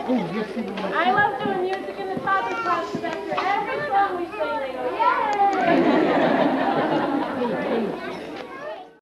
I love doing music in the topic class because after every song we sing, they go, yay!